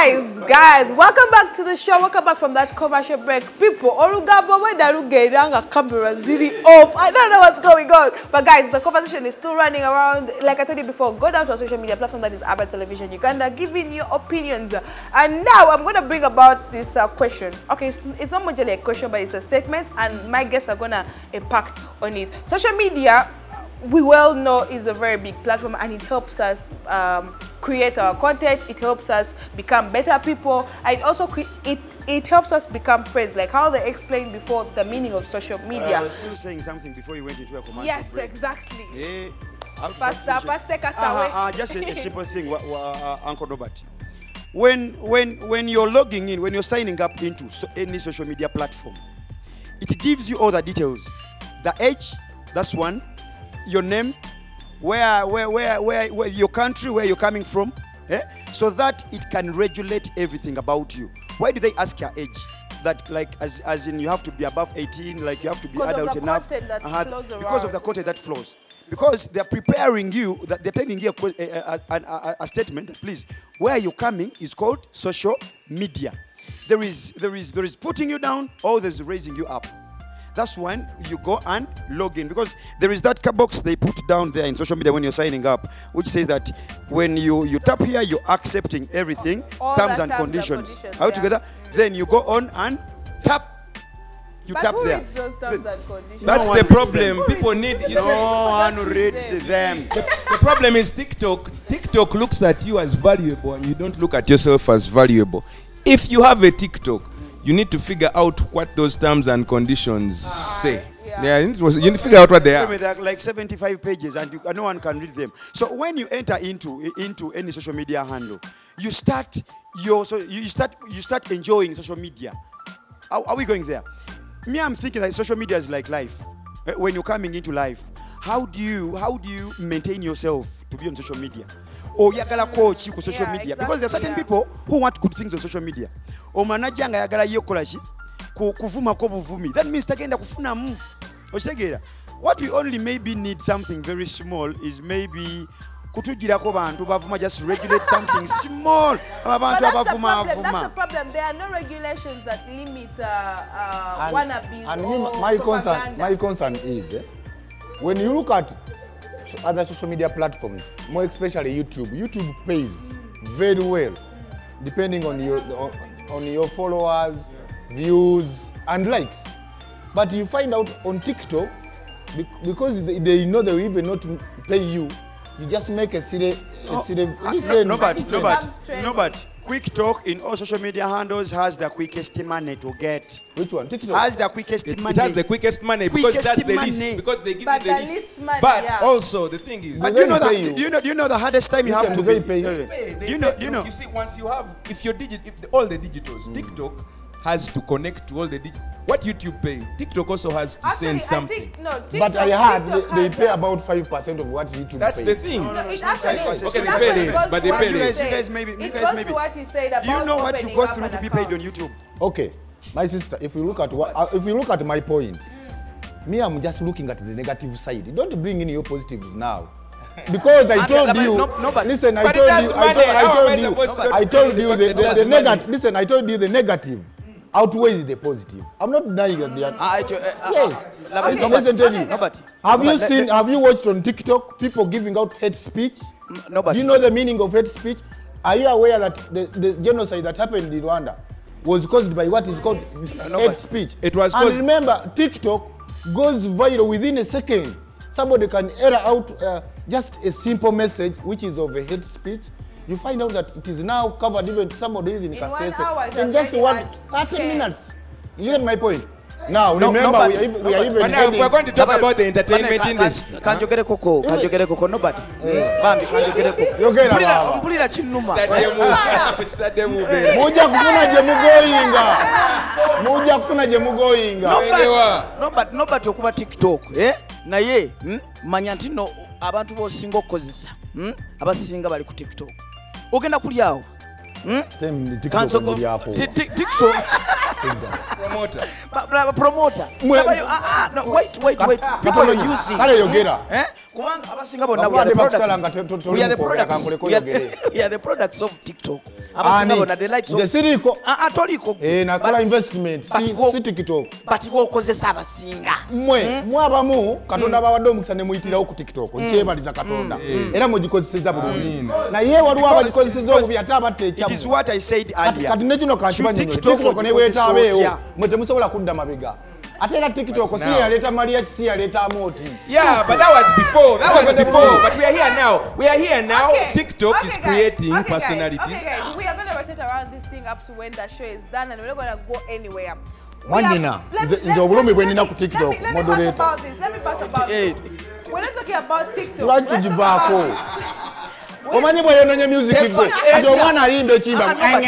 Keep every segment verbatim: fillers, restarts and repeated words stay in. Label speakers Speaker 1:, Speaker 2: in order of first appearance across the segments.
Speaker 1: Guys, guys, welcome back to the show. Welcome back from that commercial break. People, Orugabo, when Darugeranga camera really off. I don't know what's going on. But guys, the conversation is still running around. Like I told you before, go down to our social media platform that is Urban Television Uganda, giving your opinions. And now I'm going to bring about this uh, question. Okay, it's, it's not much like a question, but it's a statement, and my guests are going to impact on it. Social media, we well know, is a very big platform, and it helps us um, create our content. It helps us become better people. And it also it it helps us become friends. Like how they explained before, the meaning of social media.
Speaker 2: I was still saying something before you went into a commercial
Speaker 1: Yes,
Speaker 2: break.
Speaker 1: exactly.
Speaker 2: Yeah.
Speaker 1: Pastor, Pastor, take us
Speaker 2: uh,
Speaker 1: away.
Speaker 2: Uh, just a, a simple thing, uh, Uncle Robert. When when when you're logging in, when you're signing up into so any social media platform, it gives you all the details. The age, that's one. Your name, where, where, where, where, where your country, where you're coming from, eh? So that it can regulate everything about you. Why do they ask your age? That like as as in you have to be above eighteen, like you have to be
Speaker 1: because
Speaker 2: adult
Speaker 1: of the
Speaker 2: enough.
Speaker 1: Content that
Speaker 2: uh-huh,
Speaker 1: flows
Speaker 2: because
Speaker 1: around.
Speaker 2: of the content that flows. Because they're preparing you, that they're telling you a, a, a, a, a statement that please, where you're coming is called social media. There is there is there is putting you down, or there's raising you up. That's when you go and log in, because there is that box they put down there in social media when you're signing up, which says that when you, you tap here, you're accepting everything,
Speaker 1: all
Speaker 2: terms and
Speaker 1: terms
Speaker 2: conditions.
Speaker 1: and conditions
Speaker 2: Are you
Speaker 1: yeah.
Speaker 2: together? Mm. Then you go on and tap. You
Speaker 1: but
Speaker 2: tap
Speaker 1: who
Speaker 2: there.
Speaker 1: reads those terms and conditions?
Speaker 3: That's
Speaker 2: No
Speaker 3: the
Speaker 2: one reads
Speaker 3: problem.
Speaker 2: them.
Speaker 3: People need. You
Speaker 2: No
Speaker 3: see,
Speaker 2: one reads them.
Speaker 3: the problem is TikTok. TikTok looks at you as valuable, and you don't look at yourself as valuable. If you have a TikTok, you need to figure out what those terms and conditions say.
Speaker 1: Yeah.
Speaker 3: Yeah, you need to, you need to figure out what they are.
Speaker 2: There are like seventy-five pages, and you, no one can read them. So when you enter into into any social media handle, you start your so you start you start enjoying social media. Are, are we going there? Me, I'm thinking that social media is like life. When you're coming into life, how do you how do you maintain yourself to be on social media? Or yagala coach ku social
Speaker 1: Yeah,
Speaker 2: media,
Speaker 1: exactly,
Speaker 2: because there are certain
Speaker 1: yeah.
Speaker 2: people who want good things on social media. O manager nga yagala yekola ki kuvuma ko buvumi. That means tagenda kufuna mu. Oshegera. What we only maybe need something very small is maybe kutugirako bantu bavuma, just regulate something small. Abantu abavuma
Speaker 1: That's the
Speaker 2: avuma.
Speaker 1: problem. There are no regulations that limit uh, uh,
Speaker 4: And,
Speaker 1: wannabes
Speaker 4: and
Speaker 1: or
Speaker 4: me, my concern,
Speaker 1: propaganda.
Speaker 4: my concern is eh, when you look at so- other social media platforms, more especially YouTube. YouTube pays very well, depending on your on, on your followers, views, and likes. But you find out on TikTok, bec- because they, they know they will even not pay you. You just make a silly, a silly.
Speaker 2: Uh,
Speaker 4: this
Speaker 2: no,
Speaker 4: is-
Speaker 2: no, but,
Speaker 1: It
Speaker 2: no, but,
Speaker 1: becomes trend.
Speaker 2: no, but Quick Talk in all social media handles has the quickest money to get.
Speaker 4: Which one? TikTok.
Speaker 2: Has the quickest
Speaker 3: It,
Speaker 2: money.
Speaker 3: it has the quickest money because
Speaker 2: Quickest
Speaker 3: that's the
Speaker 2: money.
Speaker 3: least. Because they give
Speaker 1: But
Speaker 3: you the
Speaker 1: the
Speaker 3: least.
Speaker 1: least money,
Speaker 3: but
Speaker 1: yeah.
Speaker 3: also the thing is,
Speaker 2: But
Speaker 4: Do
Speaker 2: you know
Speaker 4: they
Speaker 2: that
Speaker 4: pay you?
Speaker 2: you know you know the hardest time you
Speaker 4: Listen,
Speaker 2: have to
Speaker 4: do they
Speaker 2: be.
Speaker 4: pay you?
Speaker 3: They pay, they
Speaker 2: You
Speaker 3: pay
Speaker 2: know-
Speaker 3: through-
Speaker 2: you know.
Speaker 3: You see, once you have, if your digit, if the, all the digitals, TikTok has to connect to all the digit. What YouTube pay, TikTok also has to
Speaker 1: Actually,
Speaker 3: send something.
Speaker 1: I think, no, TikTok,
Speaker 4: But I heard
Speaker 1: TikTok
Speaker 4: they, they
Speaker 1: has
Speaker 4: pay
Speaker 1: a-
Speaker 4: about five percent of what YouTube
Speaker 3: That's
Speaker 4: pays.
Speaker 3: the thing.
Speaker 2: No, no, no,
Speaker 1: It
Speaker 2: it's not
Speaker 1: actually,
Speaker 2: five percent.
Speaker 3: Okay,
Speaker 1: it
Speaker 3: they
Speaker 1: actually
Speaker 3: pay less,
Speaker 1: goes
Speaker 3: but
Speaker 1: to
Speaker 3: they
Speaker 1: what
Speaker 3: pay
Speaker 1: you
Speaker 3: less.
Speaker 1: said.
Speaker 2: You guys maybe- you
Speaker 1: It
Speaker 2: guys
Speaker 1: goes
Speaker 2: maybe-
Speaker 1: to what he said about
Speaker 2: You know what you
Speaker 1: opening
Speaker 2: go
Speaker 1: up
Speaker 2: through
Speaker 1: an
Speaker 2: to be paid on
Speaker 1: account.
Speaker 2: YouTube.
Speaker 4: Okay, my sister, if you look at what, uh, if you look at my point, me, I'm just looking at the negative side. Don't bring in your positives now, because I
Speaker 2: Auntie,
Speaker 4: told
Speaker 2: but
Speaker 4: you.
Speaker 2: no- no, but-
Speaker 4: listen, I
Speaker 3: but it
Speaker 4: told
Speaker 3: does
Speaker 4: you. I
Speaker 3: money.
Speaker 4: told, I
Speaker 3: How am I
Speaker 4: told you.
Speaker 3: supposed to
Speaker 4: I told you
Speaker 3: but
Speaker 4: the,
Speaker 3: it
Speaker 4: the,
Speaker 3: does
Speaker 4: the
Speaker 3: money?
Speaker 4: negative. Listen, I told you the negative outweighs the positive. I'm not denying that they are.
Speaker 2: Ah, it, uh, uh,
Speaker 4: Yes.
Speaker 2: uh,
Speaker 4: Okay,
Speaker 2: no,
Speaker 4: listen,
Speaker 2: but-
Speaker 4: tell you.
Speaker 2: no, but-
Speaker 4: Have
Speaker 2: no,
Speaker 4: you
Speaker 2: but let-
Speaker 4: seen?
Speaker 2: let-
Speaker 4: Have you watched on TikTok people giving out hate speech?
Speaker 2: No, but
Speaker 4: Do you know the meaning of hate speech? Are you aware that the, the genocide that happened in Rwanda was caused by what is called
Speaker 2: no,
Speaker 4: hate
Speaker 2: but
Speaker 4: speech?
Speaker 3: it was
Speaker 4: And
Speaker 3: caused-
Speaker 4: remember, TikTok goes viral within a second. Somebody can error out uh, just a simple message which is of a hate speech. You find out that it is now covered, even somebody is in
Speaker 1: In one
Speaker 4: Kasese.
Speaker 1: hour, it
Speaker 4: In
Speaker 1: has
Speaker 4: just
Speaker 1: already
Speaker 4: one
Speaker 1: had
Speaker 4: thirty
Speaker 1: ten.
Speaker 4: minutes. You get my point? Now,
Speaker 2: No, no,
Speaker 4: remember,
Speaker 2: but-
Speaker 4: we, are, even- we
Speaker 2: no,
Speaker 4: are
Speaker 2: but-
Speaker 4: even
Speaker 3: But now, if
Speaker 4: heading-
Speaker 3: we're going to talk about the entertainment industry,
Speaker 2: kanjogere koko kanjogere koko no but bambi kanjogere koko
Speaker 4: Yogera
Speaker 2: mpulira
Speaker 4: baba.
Speaker 2: mpulira kinuma
Speaker 3: stadium mubere.
Speaker 4: Muja kufuna gye mugoyinga. Muja kufuna gye mugoyinga.
Speaker 2: No, but-
Speaker 3: Elewa.
Speaker 2: no but no but okuba TikTok eh naye hmm? manya nti no abantu bosinga okukozesa hmm? abasinga bali ku TikTok ogenda kuli awo hmm?
Speaker 4: Tem- TikTok
Speaker 2: Kansoko
Speaker 4: ndi apo.
Speaker 2: Ti- ti- TikTok
Speaker 4: respect that.
Speaker 3: Promoter.
Speaker 2: Ba- ba- promoter.
Speaker 4: Mwe-
Speaker 2: Kaba yo- ah, ah, no, wait, wait, wait. People are using.
Speaker 4: Kale yogera.
Speaker 2: Eh? Kubanga abasinga bonna we are the
Speaker 4: Bakwate bakusala nga
Speaker 2: products.
Speaker 4: to- to-
Speaker 2: We are the
Speaker 4: tolimuko,
Speaker 2: products.
Speaker 4: yakankoleko
Speaker 2: We are-
Speaker 4: yogere.
Speaker 2: we are the products of TikTok. Abasinga bonna the likes
Speaker 4: nze
Speaker 2: of.
Speaker 4: siriiko
Speaker 2: Ah, ah, toliko.
Speaker 4: eh, nakola
Speaker 2: But-
Speaker 4: investment
Speaker 2: but
Speaker 4: si,
Speaker 2: wo-
Speaker 4: si tiktok
Speaker 2: But bw'okozesa abasinga.
Speaker 4: mmwe mwabamu katonda bawadde omukisa ne muyitirawo ku tiktok nkyebaliza katonda era mugikozeseza bulungi naye waliwo abagikozeseza obubi ate abatta
Speaker 2: It is
Speaker 4: ekyamu
Speaker 2: what I said
Speaker 4: kati
Speaker 2: earlier.
Speaker 4: kati ne kino kankibanyonyo
Speaker 2: TikTok
Speaker 4: tiktok ne
Speaker 2: ogikozesa
Speaker 4: weetaabeewo
Speaker 2: otya?
Speaker 4: mwe temusobola kudda mabega ate era tiktok si
Speaker 3: now.
Speaker 4: yaleeta maria si yaleeta amoti
Speaker 3: Yeah, but that was before. That was before. But we are here now. We are here now.
Speaker 1: Okay,
Speaker 3: TikTok
Speaker 1: okay,
Speaker 3: is
Speaker 1: guys,
Speaker 3: creating
Speaker 1: okay, guys,
Speaker 3: personalities.
Speaker 1: Okay, guys, we are going to rotate around this thing up to when the show is done, and we're not going to go anywhere. We
Speaker 4: Wanyina,
Speaker 1: have- let
Speaker 4: nze-
Speaker 1: me-
Speaker 4: nze
Speaker 1: let-
Speaker 4: obulumi
Speaker 1: let
Speaker 4: bwe
Speaker 1: me-
Speaker 4: nina ku
Speaker 1: let me-
Speaker 4: TikTok,
Speaker 1: let me pass
Speaker 4: moderator.
Speaker 1: about this. Let me pass about
Speaker 2: Eh,
Speaker 1: this. We're not talking about TikTok.
Speaker 4: Lwaki
Speaker 1: Let's talk
Speaker 4: tugivaako
Speaker 1: about this.
Speaker 4: omanyi bweyononye music gwe kati omwana ayimba ekimba
Speaker 2: Ah, no, but-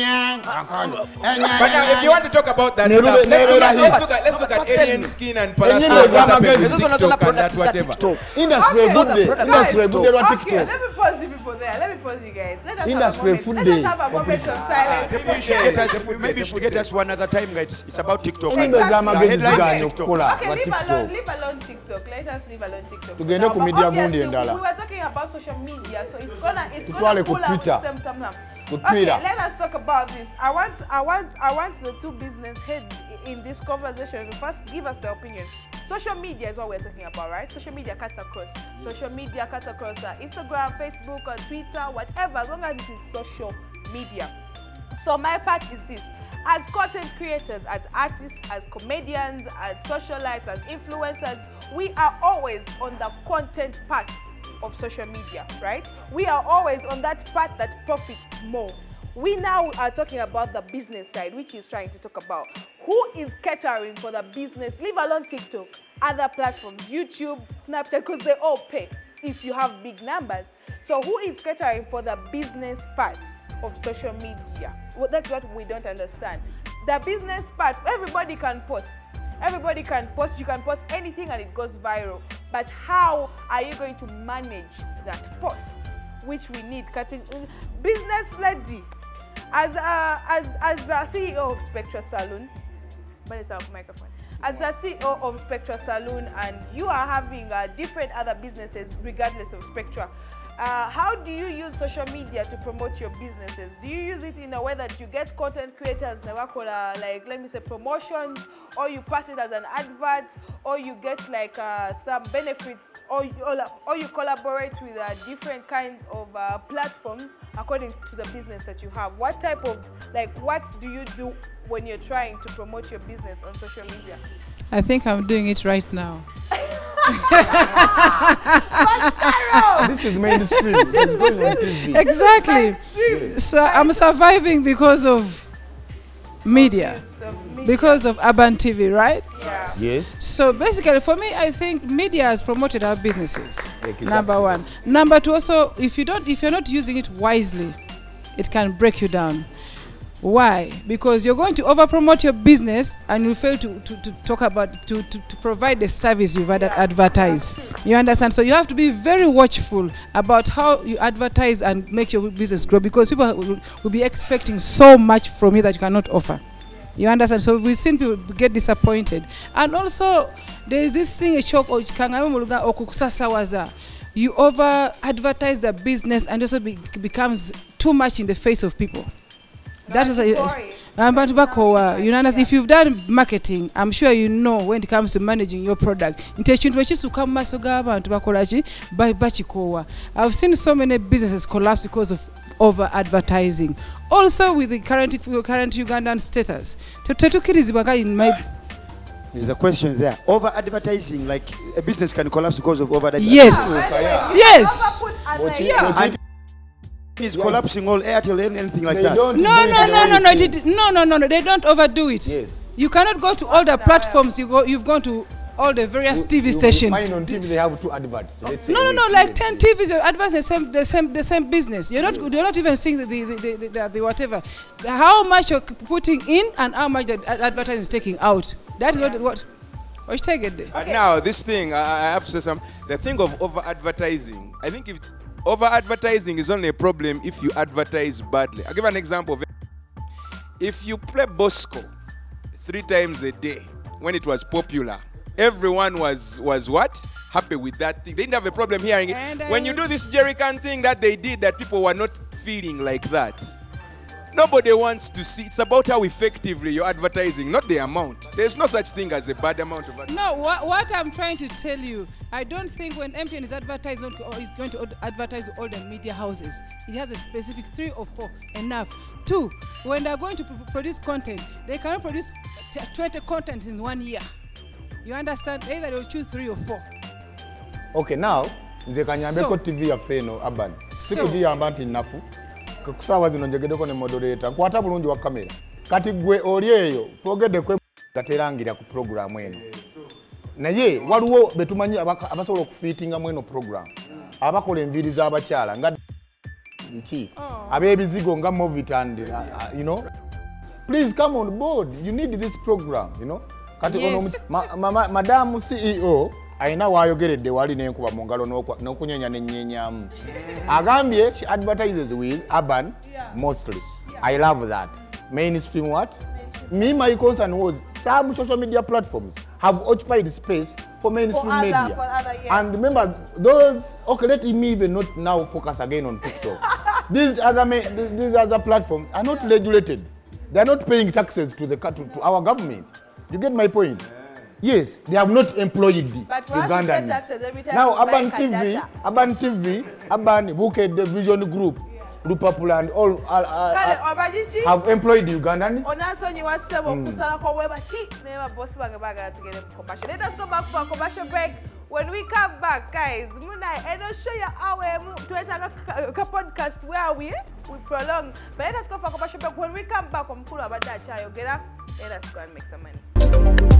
Speaker 3: But now, if you want to talk about that
Speaker 4: Ne
Speaker 3: stuff,
Speaker 4: rube- ne
Speaker 3: let's, look
Speaker 4: rube
Speaker 3: at, let's
Speaker 4: hit.
Speaker 3: look at let's look at
Speaker 2: First tell
Speaker 3: alien
Speaker 2: me.
Speaker 3: skin and
Speaker 4: Enyimba
Speaker 3: Palazzo, what happened
Speaker 4: ez'amagezi.
Speaker 3: with
Speaker 2: Ezo zonna
Speaker 3: TikTok
Speaker 2: zonna
Speaker 3: and that
Speaker 2: products za
Speaker 3: whatever.
Speaker 2: TikTok.
Speaker 4: industry
Speaker 1: Okay.
Speaker 4: egudde
Speaker 2: Those are
Speaker 4: industry
Speaker 2: products.
Speaker 4: egudde lwa
Speaker 1: Okay,
Speaker 4: tiktok
Speaker 1: let me pause you people there. Let me pause you guys. Let us
Speaker 4: Industry
Speaker 1: have a
Speaker 4: food
Speaker 1: moment. Let
Speaker 4: day.
Speaker 1: us have a moment of silence.
Speaker 2: Maybe you should get us, maybe you should get us one other time, guys. It's about TikTok.
Speaker 4: enyimba
Speaker 2: The
Speaker 4: ez'amagezi
Speaker 2: headline is
Speaker 4: zigaanye
Speaker 2: TikTok.
Speaker 4: okukola
Speaker 1: Okay,
Speaker 4: lwa
Speaker 1: leave alone,
Speaker 4: tiktok
Speaker 1: leave alone TikTok. Let us leave alone TikTok.
Speaker 4: Tugende
Speaker 1: Now,
Speaker 4: ku
Speaker 1: but
Speaker 4: media
Speaker 1: obviously,
Speaker 4: gundi endala.
Speaker 1: We were talking about social media, so it's gonna, it's
Speaker 4: Tutwale
Speaker 1: gonna
Speaker 4: ku
Speaker 1: pull up
Speaker 4: Twitter.
Speaker 1: some, some, some.
Speaker 4: Ku
Speaker 1: Okay,
Speaker 4: Twitter.
Speaker 1: let us talk about this. I want, I want, I want the two business heads i- in this conversation to first give us their opinion. Social media is what we're talking about, right? Social media cuts across. Social media cuts across uh, Instagram, Facebook, or Twitter, whatever, as long as it is social media. So my part is this: as content creators, as artists, as comedians, as socialites, as influencers, we are always on the content part of social media, right? We are always on that part that profits more. We now are talking about the business side, which is trying to talk about who is catering for the business, leave alone TikTok, other platforms, YouTube, Snapchat, because they all pay if you have big numbers. So who is catering for the business part of social media? Well, that's what we don't understand. The business part, everybody can post. Everybody can post, you can post anything and it goes viral. But how are you going to manage that post? Which we need cutting. Business lady, as a, as, as a C E O of Spectra Saloon, but it's off microphone. As a C E O of Spectra Saloon, and you are having uh, different other businesses regardless of Spectra, uh, how do you use social media to promote your businesses? Do you use it in a way that you get content creators, uh, like let me say promotions, or you pass it as an advert, or you get like uh, some benefits, or you, or, or you collaborate with uh, different kinds of uh, platforms according to the business that you have? What type of, like, what do you do when you're trying to promote your business on social media?
Speaker 5: I think I'm doing it right now.
Speaker 4: this is mainstream this is going on T V
Speaker 5: Exactly. So I'm surviving because of media, because of Urban T V, right?
Speaker 1: Yeah.
Speaker 4: yes
Speaker 5: So basically, for me, I think media has promoted our businesses.
Speaker 4: Exactly.
Speaker 5: Number one. Number two, also, if you don't, if you're not using it wisely, it can break you down. Why? Because you're going to over promote your business and you fail to, to, to talk about to, to, to provide the service you've ad-
Speaker 1: Yeah.
Speaker 5: advertised. You understand? So you have to be very watchful about how you advertise and make your business grow, because people will, will be expecting so much from you that you cannot offer. You understand? So we've seen people get disappointed. And also, there is this thing, a shock, you over advertise the business and also be, becomes too much in the face of people. That is a, um, but bakowa, you understand? If you've done marketing, I'm sure you know when it comes to managing your product. I've seen so many businesses collapse because of over advertising. Also with the current current Ugandan status. In my
Speaker 2: There's a question there. Over advertising, like a business can collapse because of over advertising.
Speaker 5: yes, yes.
Speaker 4: What you-
Speaker 5: Yeah.
Speaker 4: what you-
Speaker 2: And is collapsing all Airtel and anything like
Speaker 4: they
Speaker 2: that.
Speaker 4: don't
Speaker 5: No,
Speaker 4: do it
Speaker 5: no,
Speaker 4: the
Speaker 5: no,
Speaker 4: way
Speaker 5: no,
Speaker 4: you
Speaker 5: no,
Speaker 4: think.
Speaker 5: did- no, no, no, no. They don't overdo it.
Speaker 4: yes
Speaker 5: You cannot go to all the platforms. You go. You've gone to all the various
Speaker 4: You-
Speaker 5: T V
Speaker 4: you will
Speaker 5: stations.
Speaker 4: find on T V they have two adverts. Let's say
Speaker 5: No, no,
Speaker 4: we-
Speaker 5: no. Like ten T Vs, you advance the same, the same, the same business. You're not, you're not even seeing the, the, the, the, the, the whatever. How much you're putting in and how much the ad- advertising is taking out. That is what, what, what you take it there.
Speaker 3: And now this thing, I, I have to say something. The thing of over advertising, I think if over advertising is only a problem if you advertise badly. I'll give an example of it. If you play Bosco three times a day when it was popular. Everyone was was what? Happy with that thing. They didn't have a problem hearing it.
Speaker 5: And, uh,
Speaker 3: when you do this jerrycan thing that they did, that people were not feeling like that. Nobody wants to see. It's about how effectively you're advertising, not the amount. There's no such thing as a bad amount of advertising.
Speaker 5: No, what, what I'm trying to tell you, I don't think when M T N is advertising or is going to ad- advertise to all the media houses, it has a specific three or four enough. Two, when they're going to pr- produce content, they cannot produce t- twenty contents in one year. You understand? Either they'll choose three or four.
Speaker 4: Okay, now nze kanyambeko
Speaker 5: So-
Speaker 4: T V ya feno Urban.
Speaker 5: So-
Speaker 4: Sikugiyamba nti nafu. Kusaawa zino njegedeko ne moderator. Nkwata bulungi wa kamera. Kati gwe oli eyo twogedde kwe gaterangira ku program eno. Naye waliwo betumanyi abaka- abasobola okufiitinga mweno program. Abakola enviri z'abakyala nga nki
Speaker 5: Oh.
Speaker 4: ab'ebizigo nga Movit and uh, uh, you know. Please come on board. You need this program, you know. Kati
Speaker 5: Yes.
Speaker 4: ono ma, ma, ma, Madam C E O aina wayogeredde wali n'enkuba mu ngalo n'okunyenya n'ennyenyamu. Agambye she advertises with Urban mostly. I love that. Mainstream what? Me, my concern was some social media platforms have occupied space for mainstream
Speaker 1: For other-
Speaker 4: media.
Speaker 1: for other, yes.
Speaker 4: And remember, those, okay, let me even not now focus again on TikTok. these, other ma- these other platforms are not regulated. They are not paying taxes to, the, to, to our government. You get my point? Yes, they have not employed the
Speaker 1: But for us to pay
Speaker 4: Ugandans.
Speaker 1: taxes every time
Speaker 4: Now,
Speaker 1: we buy
Speaker 4: Urban T V,
Speaker 1: data.
Speaker 4: Urban T V, Urban Buke Vision Group, Lupapula and all, all, all,
Speaker 1: Kale
Speaker 4: all
Speaker 1: obagiki
Speaker 4: have employed the Ugandans.
Speaker 1: onansonyiwa ssebo okusalako bwe baki naye babosi bange baagala tugende mu commercial. Let us go back for a commercial break. When we come back, guys, muna eno show ya awe mu twetaaga ka- ka podcast where we we prolong. But let us go for a commercial break. When we come back, omukulu abadde akyayogera. Let us go and make some money.